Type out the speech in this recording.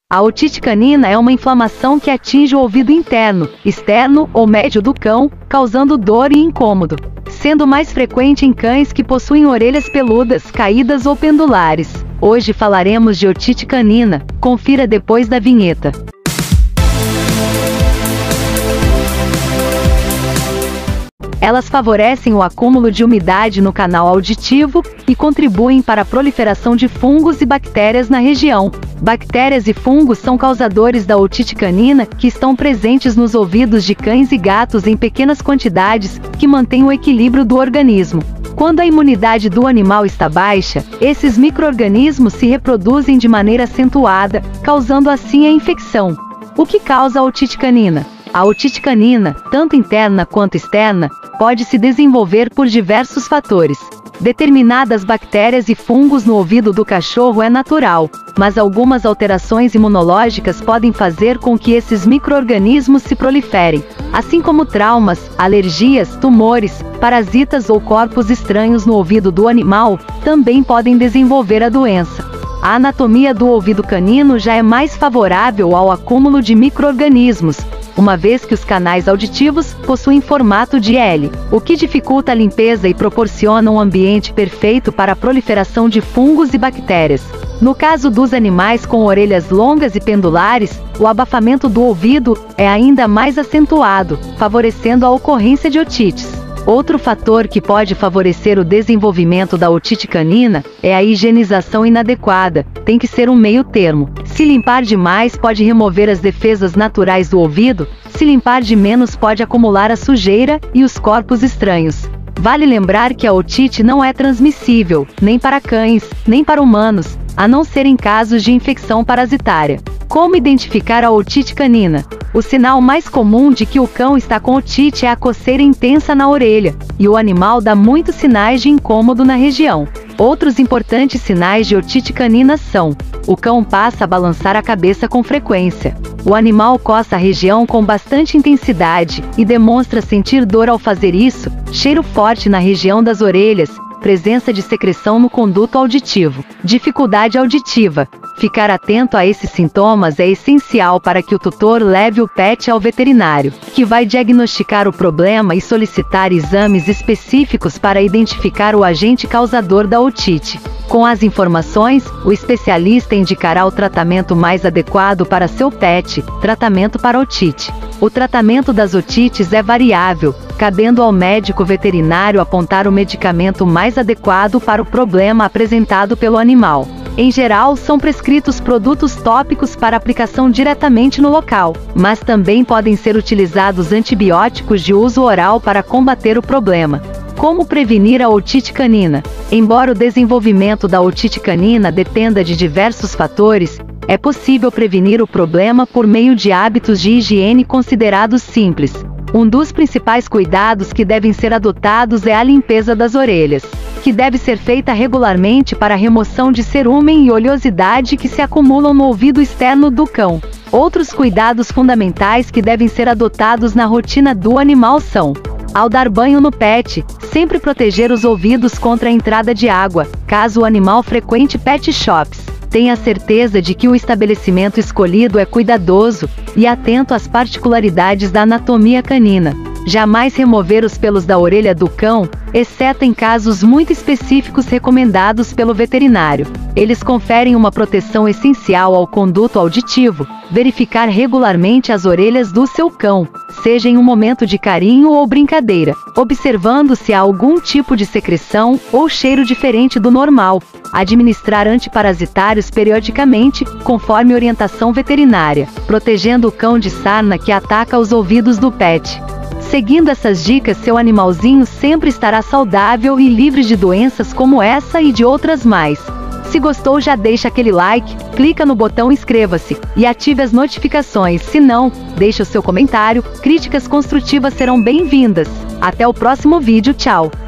A otite canina é uma inflamação que atinge o ouvido interno, externo ou médio do cão, causando dor e incômodo, sendo mais frequente em cães que possuem orelhas peludas, caídas ou pendulares. Hoje falaremos de otite canina. Confira depois da vinheta. Elas favorecem o acúmulo de umidade no canal auditivo e contribuem para a proliferação de fungos e bactérias na região. Bactérias e fungos são causadores da otite canina que estão presentes nos ouvidos de cães e gatos em pequenas quantidades, que mantêm o equilíbrio do organismo. Quando a imunidade do animal está baixa, esses micro-organismos se reproduzem de maneira acentuada, causando assim a infecção. O que causa a otite canina? A otite canina, tanto interna quanto externa, pode se desenvolver por diversos fatores. Determinadas bactérias e fungos no ouvido do cachorro é natural, mas algumas alterações imunológicas podem fazer com que esses micro-organismos se proliferem, assim como traumas, alergias, tumores, parasitas ou corpos estranhos no ouvido do animal, também podem desenvolver a doença. A anatomia do ouvido canino já é mais favorável ao acúmulo de micro-organismos, uma vez que os canais auditivos possuem formato de L, o que dificulta a limpeza e proporciona um ambiente perfeito para a proliferação de fungos e bactérias. No caso dos animais com orelhas longas e pendulares, o abafamento do ouvido é ainda mais acentuado, favorecendo a ocorrência de otites. Outro fator que pode favorecer o desenvolvimento da otite canina é a higienização inadequada. Tem que ser um meio termo. Se limpar demais pode remover as defesas naturais do ouvido, se limpar de menos pode acumular a sujeira e os corpos estranhos. Vale lembrar que a otite não é transmissível, nem para cães, nem para humanos, a não ser em casos de infecção parasitária. Como identificar a otite canina? O sinal mais comum de que o cão está com otite é a coceira intensa na orelha, e o animal dá muitos sinais de incômodo na região. Outros importantes sinais de otite canina são: o cão passa a balançar a cabeça com frequência, o animal coça a região com bastante intensidade e demonstra sentir dor ao fazer isso, cheiro forte na região das orelhas, presença de secreção no conduto auditivo, dificuldade auditiva. Ficar atento a esses sintomas é essencial para que o tutor leve o pet ao veterinário, que vai diagnosticar o problema e solicitar exames específicos para identificar o agente causador da otite. Com as informações, o especialista indicará o tratamento mais adequado para seu pet. Tratamento para otite. O tratamento das otites é variável, cabendo ao médico veterinário apontar o medicamento mais adequado para o problema apresentado pelo animal. Em geral, são prescritos produtos tópicos para aplicação diretamente no local, mas também podem ser utilizados antibióticos de uso oral para combater o problema. Como prevenir a otite canina? Embora o desenvolvimento da otite canina dependa de diversos fatores, é possível prevenir o problema por meio de hábitos de higiene considerados simples. Um dos principais cuidados que devem ser adotados é a limpeza das orelhas, que deve ser feita regularmente para a remoção de cerúmen e oleosidade que se acumulam no ouvido externo do cão. Outros cuidados fundamentais que devem ser adotados na rotina do animal são: ao dar banho no pet, sempre proteger os ouvidos contra a entrada de água, caso o animal frequente pet shops. Tenha certeza de que o estabelecimento escolhido é cuidadoso e atento às particularidades da anatomia canina. Jamais remover os pelos da orelha do cão, exceto em casos muito específicos recomendados pelo veterinário. Eles conferem uma proteção essencial ao conduto auditivo. Verificar regularmente as orelhas do seu cão, seja em um momento de carinho ou brincadeira, observando se há algum tipo de secreção ou cheiro diferente do normal. Administrar antiparasitários periodicamente, conforme orientação veterinária, protegendo o cão de sarna que ataca os ouvidos do pet. Seguindo essas dicas, seu animalzinho sempre estará saudável e livre de doenças como essa e de outras mais. Se gostou, já deixa aquele like, clica no botão inscreva-se e ative as notificações. Se não, deixe o seu comentário. Críticas construtivas serão bem-vindas. Até o próximo vídeo, tchau!